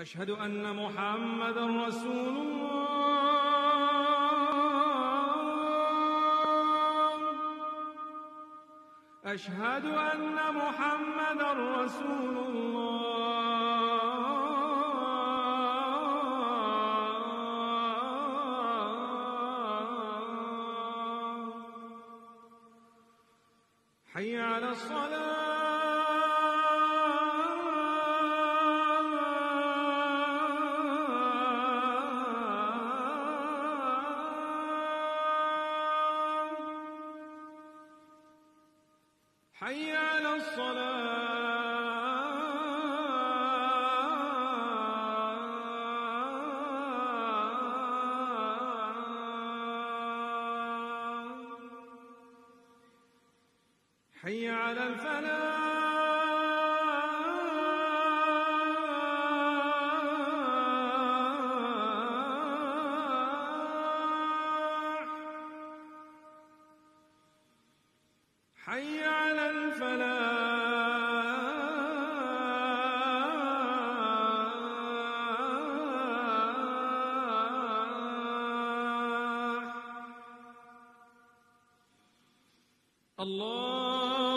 أشهد أن محمدًا رسول الله. أشهد أن محمدًا رسول الله. حي على الصلاة. حي على الصلاة. حي على الفلاح. حي على الفلاح. الله